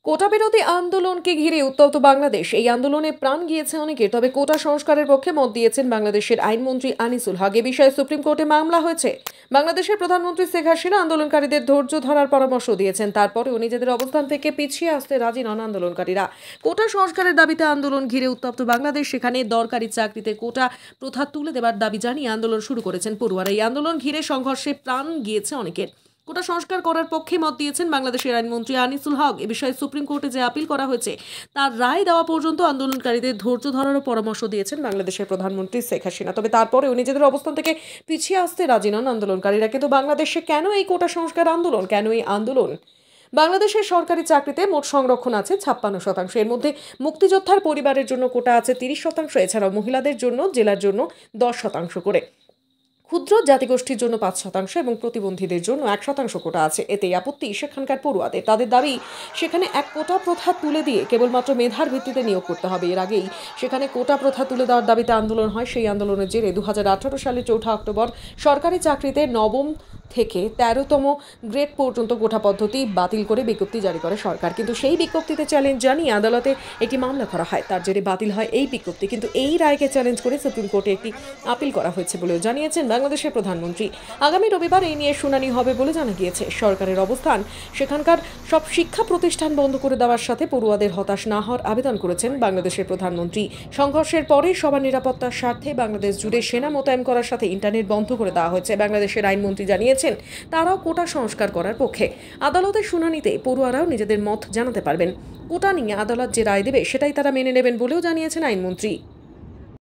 কোটা বিরোধী আন্দোলনকে ঘিরে উত্তপ্ত বাংলাদেশ। এই আন্দোলনে প্রাণ গিয়েছে অনেকের। তবে কোটা সংস্কারের পক্ষে মত দিয়েছেন বাংলাদেশের আইনমন্ত্রী আনিসুল হক। এ বিষয়ে সুপ্রিম কোর্টে মামলা হয়েছে। বাংলাদেশের প্রধানমন্ত্রী শেখ হাসিনা আন্দোলনকারীদের ধৈর্য ধরার পরামর্শ দিয়েছেন। তারপরেও নিজেদের অবস্থান থেকে পিছিয়ে আসতে রাজি নন আন্দোলনকারীরা। কোটা সংস্কারের দাবিতে আন্দোলন ঘিরে উত্তপ্ত বাংলাদেশ। সেখানে দরকারি চাকরিতে কোটা প্রথা তুলে দেবার দাবি জানিয়ে আন্দোলন শুরু করেছেন পড়ুয়ারা। এই আন্দোলন ঘিরে সংঘর্ষে প্রাণ গিয়েছে অনেকের। কোটা সংস্কার করার পক্ষে মত দিয়েছেন বাংলাদেশের আইনমন্ত্রী আনিসুল হক। এ বিষয়ে সুপ্রিম কোর্টে যে আপিল করা হয়েছে তার রায় দেওয়া পর্যন্ত আন্দোলনকারীদের ধৈর্য ধরারও পরামর্শ দিয়েছেন বাংলাদেশের প্রধানমন্ত্রী শেখ হাসিনা। তবে তারপরেও নিজেদের অবস্থান থেকে পিছিয়ে আসতে রাজি নন আন্দোলনকারীরা। কিন্তু বাংলাদেশে কেন এই কোটা সংস্কার আন্দোলন, কেন এই আন্দোলন? বাংলাদেশের সরকারি চাকরিতে মোট সংরক্ষণ আছে 56%। এর মধ্যে মুক্তিযোদ্ধার পরিবারের জন্য কোটা আছে 30%। এছাড়াও মহিলাদের জন্য, জেলার জন্য 10% করে, ক্ষুদ্র জাতিগোষ্ঠীর জন্য 5% এবং প্রতিবন্ধীদের জন্য 1% কোটা আছে। এতেই আপত্তি সেখানকার পড়ুয়াদের। তাদের দাবি, সেখানে এক কোটা প্রথা তুলে দিয়ে কেবলমাত্র মেধার ভিত্তিতে নিয়োগ করতে হবে। এর আগেই সেখানে কোটা প্রথা তুলে দেওয়ার দাবিতে আন্দোলন হয়। সেই আন্দোলনের জেরে 2018 সালের 4 অক্টোবর সরকারি চাকরিতে নবম থেকে 13তম গ্রেড পর্যন্ত কোটা পদ্ধতি বাতিল করে বিজ্ঞপ্তি জারি করে সরকার। কিন্তু সেই বিজ্ঞপ্তিতে চ্যালেঞ্জ জানিয়ে আদালতে একটি মামলা করা হয়। তার জেরে বাতিল হয় এই বিজ্ঞপ্তি। কিন্তু এই রায়কে চ্যালেঞ্জ করে সুপ্রিম কোর্টে একটি আপিল করা হয়েছে বলেও জানিয়েছেন বাংলাদেশের প্রধানমন্ত্রী। আগামী রবিবার এই নিয়ে শুনানি হবে বলে জানা গিয়েছে। সরকারের অবস্থান, সেখানকার সব শিক্ষা প্রতিষ্ঠান বন্ধ করে দেওয়ার সাথে পড়ুয়াদের হতাশ না হওয়ার আবেদন করেছেন বাংলাদেশের প্রধানমন্ত্রী। সংঘর্ষের পরে সবার নিরাপত্তার স্বার্থে বাংলাদেশ জুড়ে সেনা মোতায়েন করার সাথে ইন্টারনেট বন্ধ করে দেওয়া হয়েছে। বাংলাদেশের আইনমন্ত্রী জানিয়েছেন তারাও কোটা সংস্কার করার পক্ষে। আদালতের শুনানিতে পড়ুয়ারাও নিজেদের মত জানাতে পারবেন। কোটা নিয়ে আদালত যে রায় দেবে সেটাই তারা মেনে নেবেন বলেও জানিয়েছেন আইনমন্ত্রী।